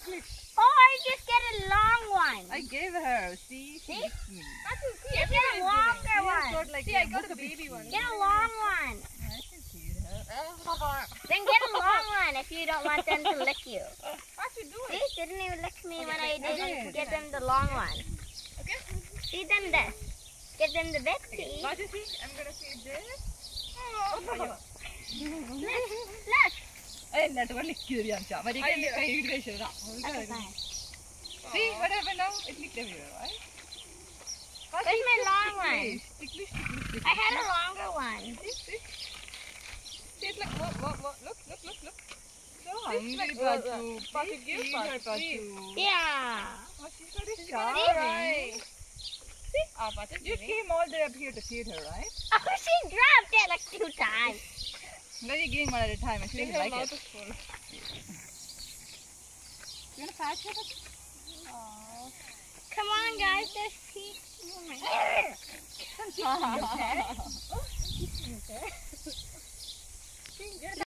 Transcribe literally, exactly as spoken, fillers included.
Or just get a long one. I gave her. See? See? See? Just get a longer one. Got, like, See, I got the baby one. Get a long one. I can feed her. Then get a long one if you don't want them to lick you. What you doing? See, didn't even lick me when I I didn't did. give them the long one. Okay. Feed them this. Give them the big piece. What you see? I'm gonna feed this. Look, look. Hey, that's what licked you, Yansha. But you can I- pay it, guys. Okay, fine. See what happened now? It licked everywhere, right? Where's my long one? Ticklish, ticklish, ticklish. I had a longer one. See, see? See, it's like, what, what, what? Look, look, look, look. So It's like, hungry, uh, Patu. Patu, give Feed her, Patu, please. Patu. Yeah. Oh, she's very She's shy. gonna cry. See? Ah, but it's You giving. came all the way up here to feed her, right? Oh, she dropped it like two times. Now you're giving one at a time and she Think doesn't her like mouth it. is full. You want to patch her? Patu? Come on, guys. There's peace. Oh my God.